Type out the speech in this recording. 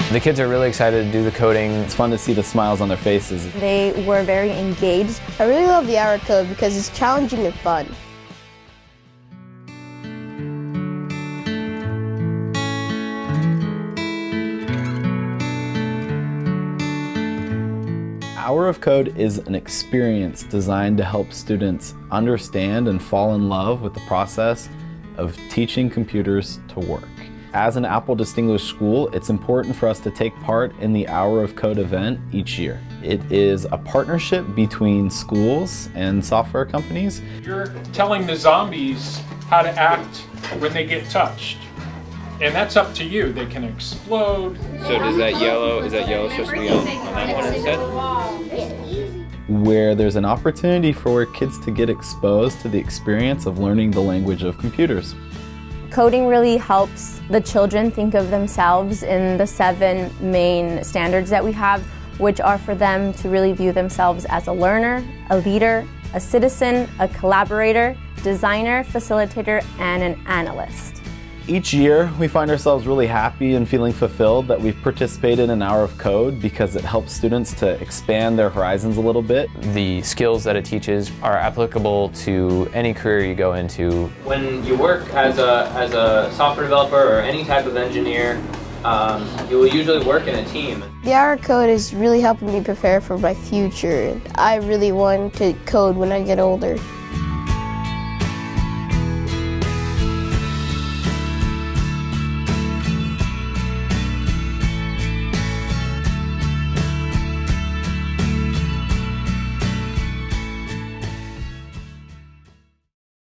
The kids are really excited to do the coding. It's fun to see the smiles on their faces. They were very engaged. I really love the hour code because it's challenging and fun. Hour of Code is an experience designed to help students understand and fall in love with the process of teaching computers to work. As an Apple Distinguished School, it's important for us to take part in the Hour of Code event each year. It is a partnership between schools and software companies. You're telling the zombies how to act when they get touched. And that's up to you. They can explode. So is that yellow supposed to be on that one instead? Where there's an opportunity for kids to get exposed to the experience of learning the language of computers. Coding really helps the children think of themselves in the 7 main standards that we have, which are for them to really view themselves as a learner, a leader, a citizen, a collaborator, designer, facilitator, and an analyst. Each year, we find ourselves really happy and feeling fulfilled that we've participated in an Hour of Code because it helps students to expand their horizons a little bit. The skills that it teaches are applicable to any career you go into. When you work as a software developer or any type of engineer, you will usually work in a team. The hour code is really helping me prepare for my future. I really want to code when I get older.